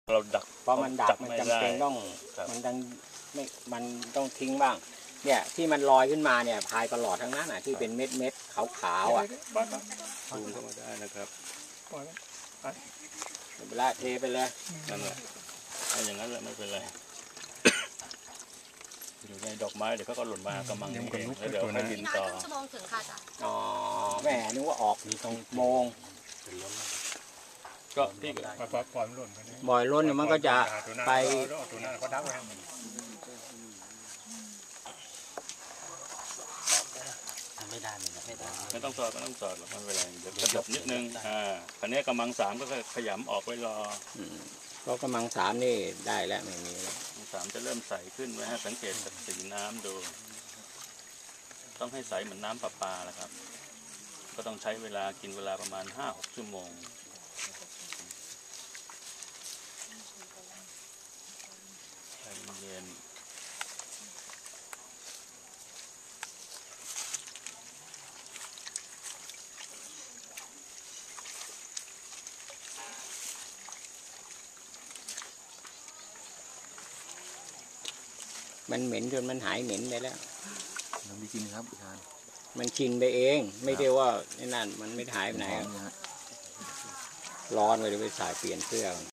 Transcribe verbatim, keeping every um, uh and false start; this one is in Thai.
เราดักเพราะมันดักมันจำเป็นต้องมันต้องไม่มันต้องทิ้งบ้างเนี่ยที่มันลอยขึ้นมาเนี่ยพายตลอดทั้งนั้นอ่ะที่เป็นเม็ดเม็ดขาวๆอ่ะซูมเข้ามาได้นะครับเวลาเทไปเลยนั่นแหละเอาอย่างนั้นแหละไม่เป็นไรอยู่ในดอกไม้เดี๋ยวเขาก็หล่นมากำลังเองแล้วเดี๋ยวให้บินต่อชั่วโมงถึงค่ะจ้ะอ๋อแม่นึกว่าออกนี่ตรงโมงก็ที่ปล่อยปล่อยมันหล่นไปบ่อยล้นมันก็จะไปไม่ได้ไม่ได้ไม่ได้ไม่ต้องสอดไม่ต้องสอดหรอกไม่เป็นไรเดี๋ยวกระดบนิดนึงอ่าคราวนี้กำลังสามก็ขยำออกไว้รอเพราะกำลังสามนี่ได้แล้วไม่มีแล้วสามจะเริ่มใสขึ้นไว้ให้สังเกตจากสีน้ำดูต้องให้ใสเหมือนน้ำประปาแหละครับก็ต้องใช้เวลากินเวลาประมาณห้าหกชั่วโมงใจเย็นมันเหม็นจนมันหายเหม็นไปแล้วมันไม่กินครับอาจารย์มันชินไปเองไม่ได้ว่าไอ้นั่นมันไม่หายไปไหนร้อนเลยไปสายเปลี่ยนเสื้อ